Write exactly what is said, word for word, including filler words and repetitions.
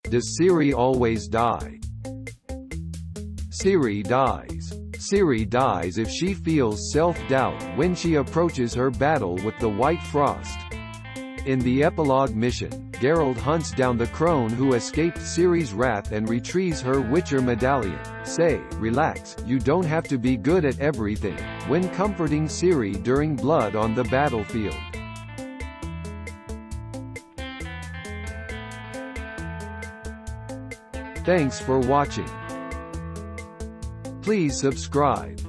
Does Ciri always die? Ciri dies. Ciri dies if she feels self-doubt when she approaches her battle with the White Frost. In the epilogue mission, Geralt hunts down the Crone who escaped Ciri's wrath and retrieves her Witcher medallion. Say, relax, you don't have to be good at everything, when comforting Ciri during blood on the battlefield. Thanks for watching. Please subscribe.